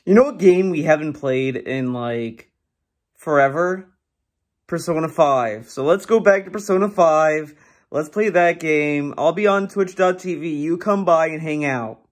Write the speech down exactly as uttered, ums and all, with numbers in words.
You know what game we haven't played in, like, forever? Persona five. So let's go back to Persona five. Let's play that game. I'll be on twitch dot t v. You come by and hang out.